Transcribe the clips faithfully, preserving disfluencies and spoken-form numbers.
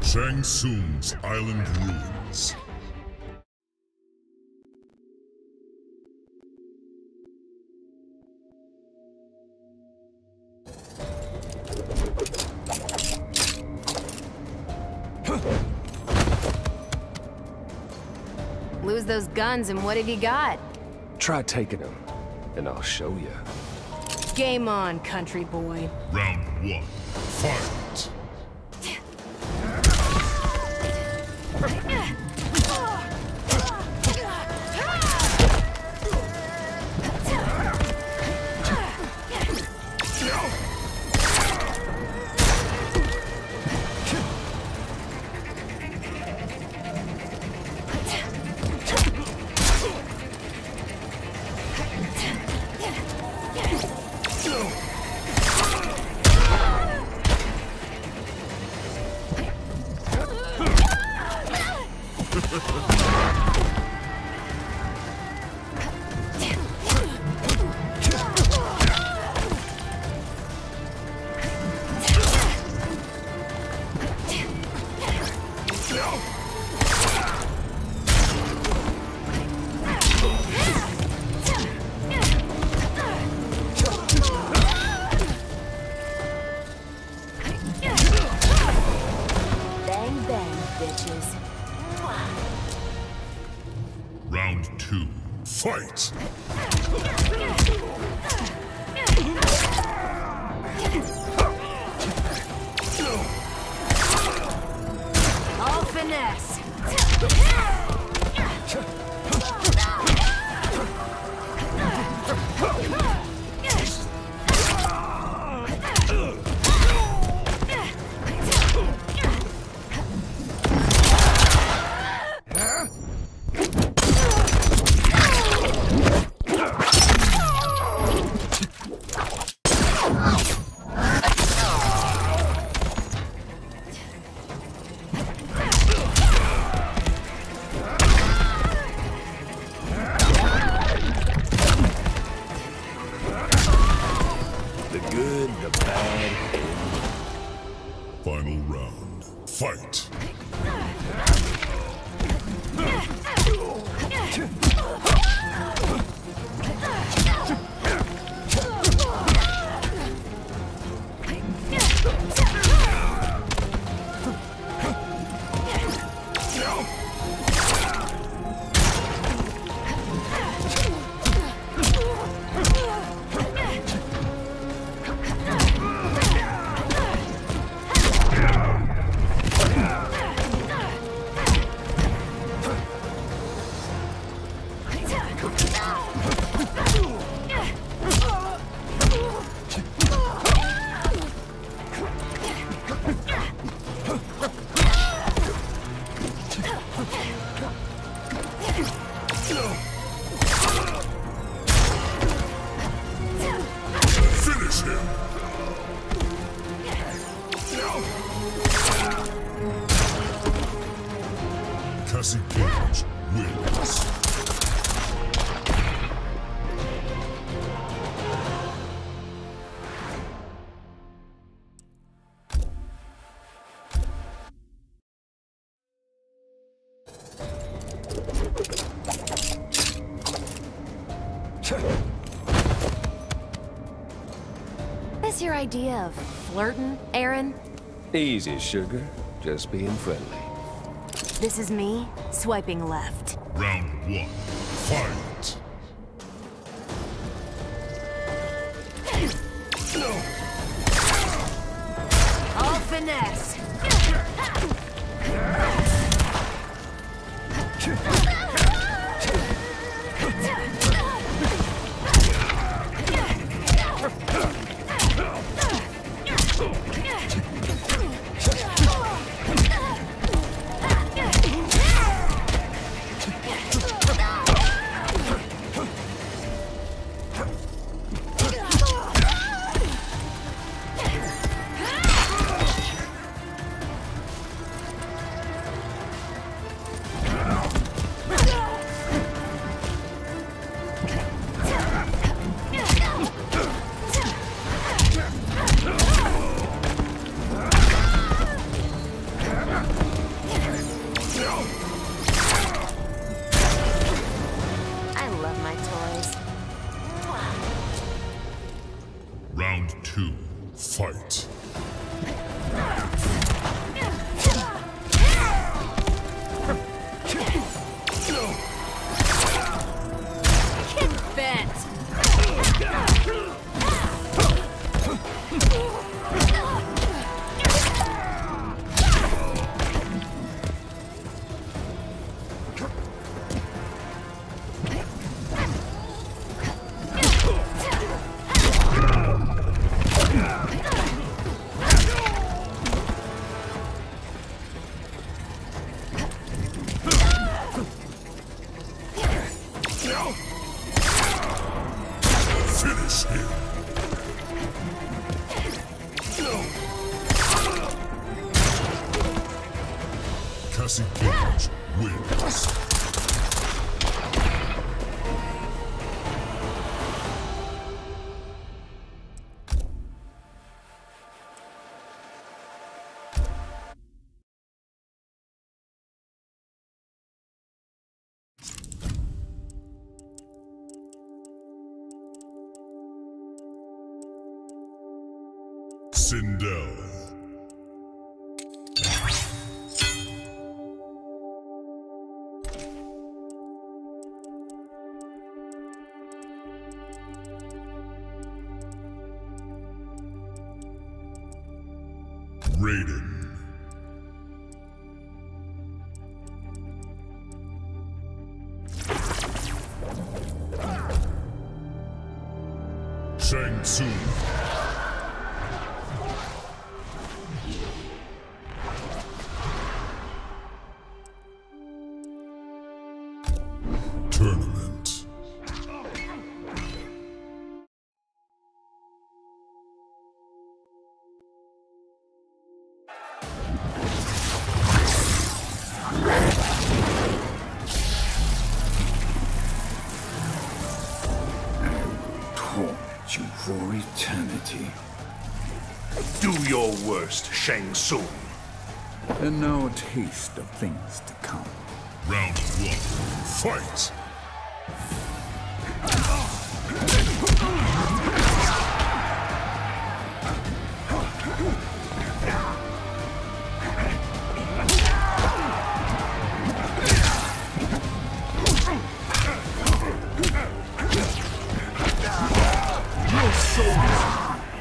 Shang Tsung's Island Ruins. Lose those guns and what have you got? Try taking them, and I'll show you. Game on, country boy. Round one, fight! Round two, fight! All finesse. The good, the bad. Final round, fight! Finish him! Cassie Cage wins. What's your idea of flirting, Aaron? Easy, sugar. Just being friendly. This is me, swiping left. Round one, fight! All finesse. Fight. Get bent! Finish him. Cassie Cage wins. Sindel. Raiden. Shang Tsung. Tournament. Torment you for eternity. Do your worst, Shang Tsung. And now a taste of things to come. Round one. Fight. Your soul is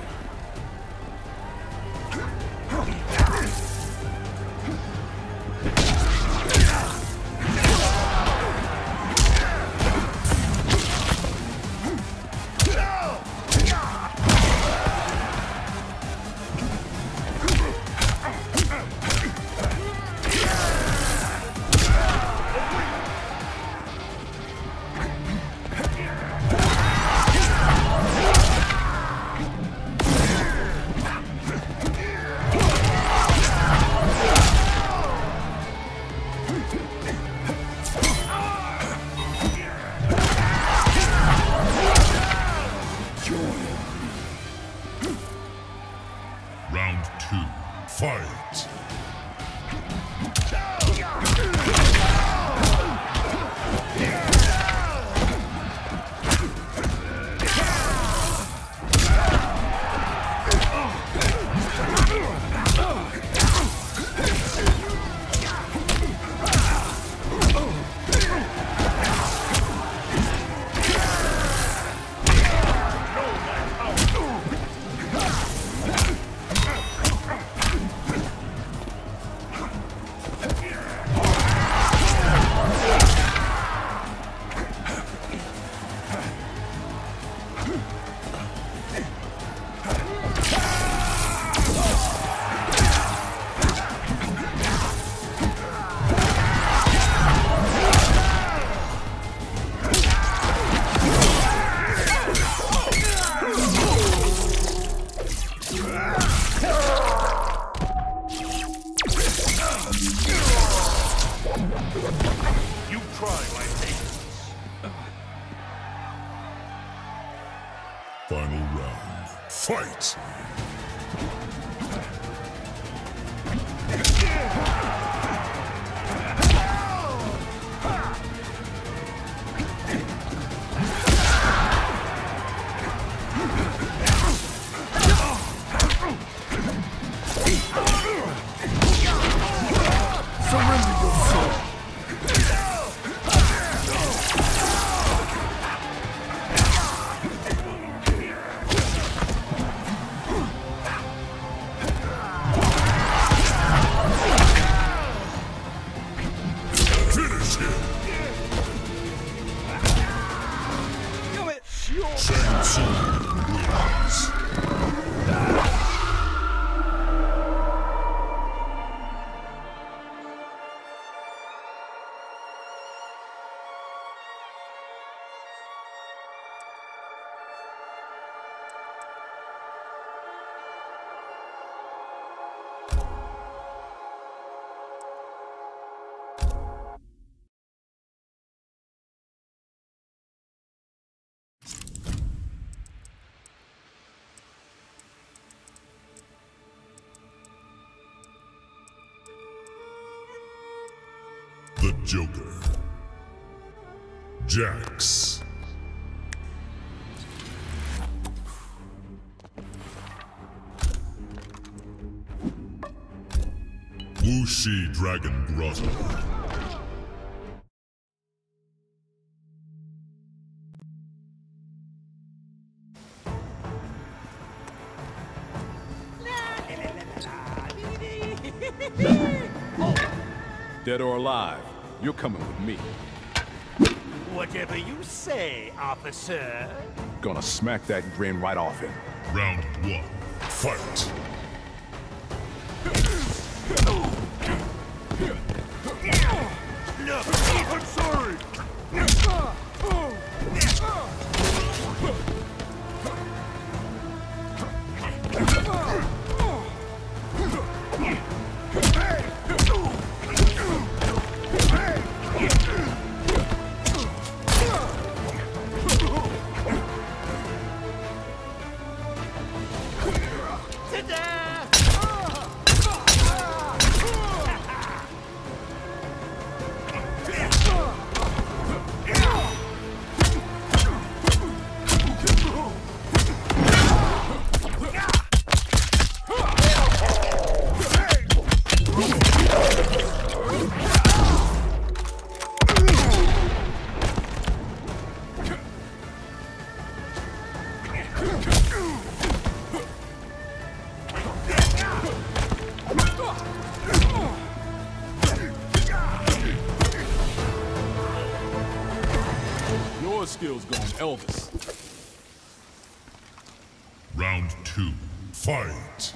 Round two. Fight. You try my patience. Final round. Fight. The Joker. Jax. Wuxi Dragon Grotto. Dead or alive, you're coming with me. Whatever you say, officer. Gonna smack that grin right off him. Round one. Fight. Look, I'm sorry. Your skills gone Elvis. Round two. Fight.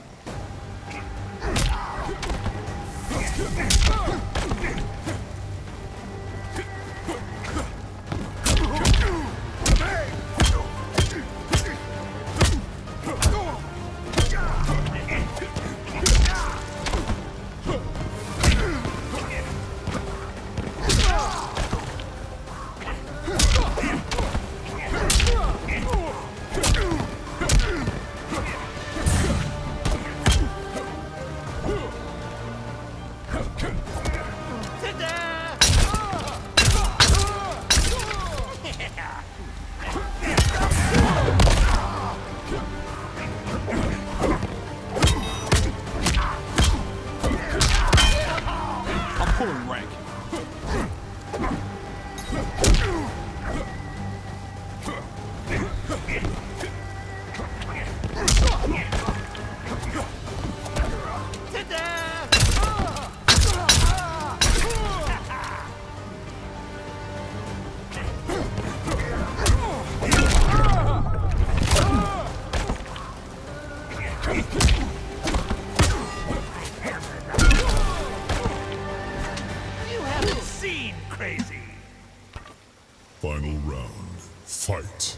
Pulling rank. Crazy. Final round. Fight.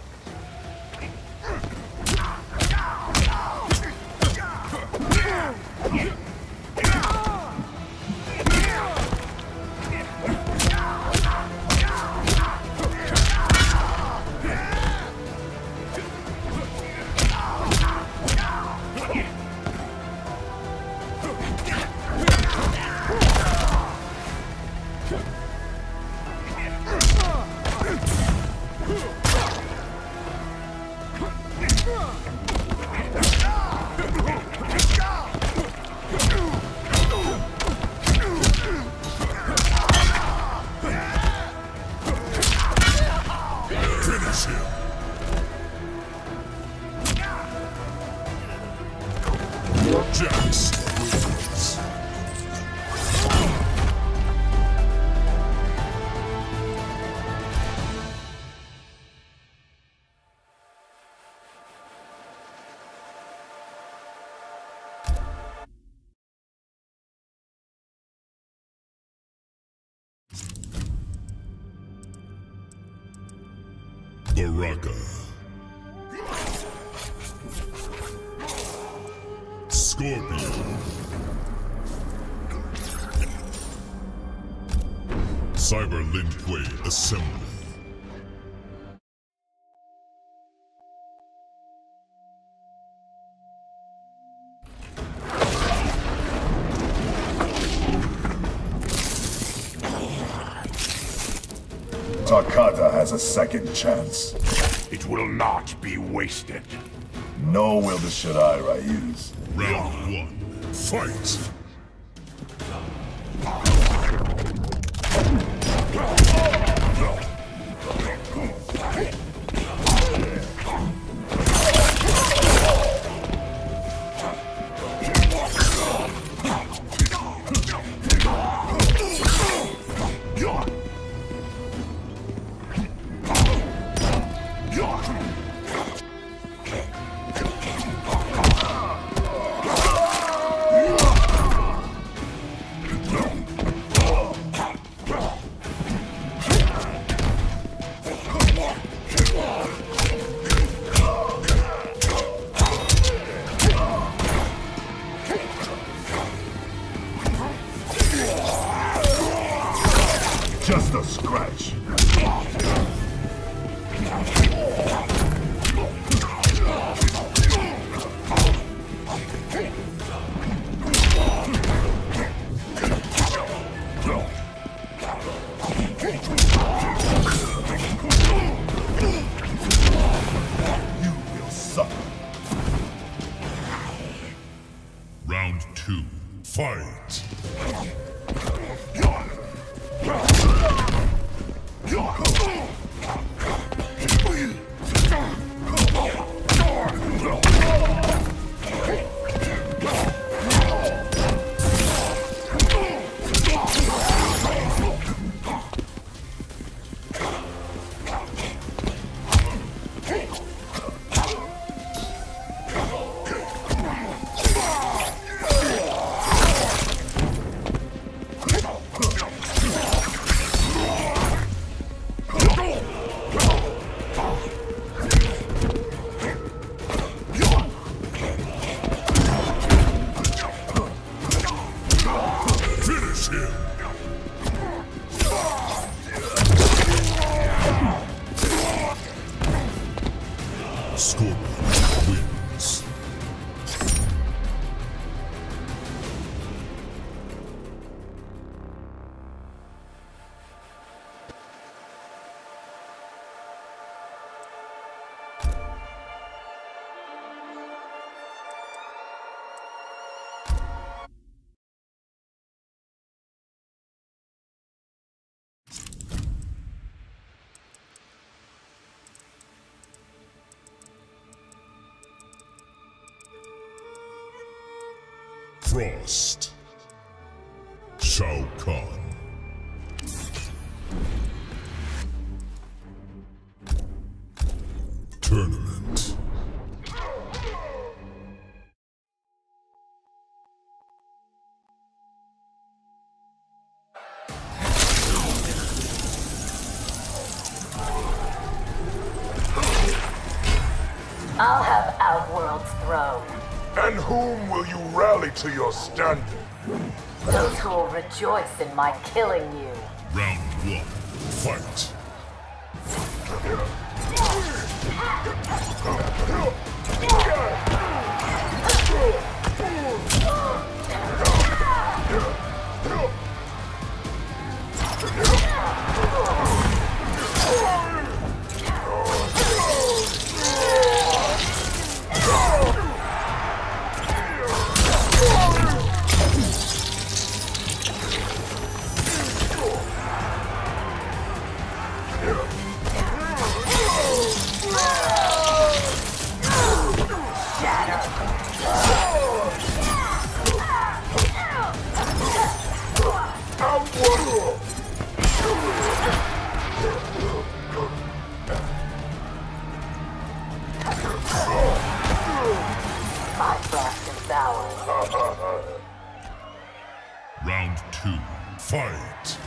Finish him. Jax wins. Baraka. Scorpion. Cyber Lin Kuei Assembly. Takata has a second chance. It will not be wasted. No will the Shiraira use. Round one. Fight! Just a scratch. You will suffer. Round two. Fight! Finish him! Scorpion wins. Frost. Shao Kahn. Tournament. I'll have Outworld's throne. And whom will you rally to your standard? Those who will rejoice in my killing you. Round one. Fight! My frost and sour. Round two. Fight!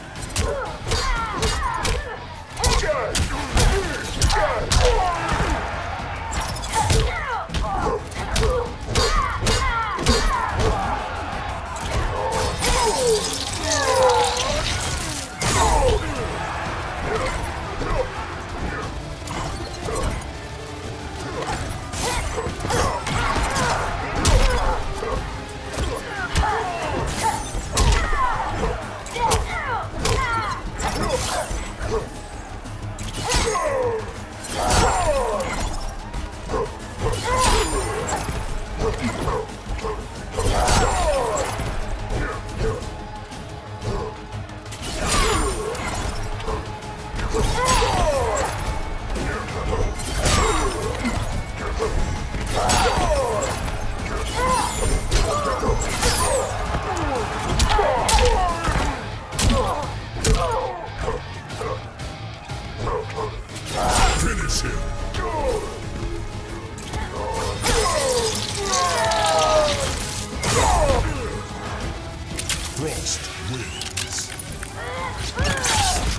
Frost wins.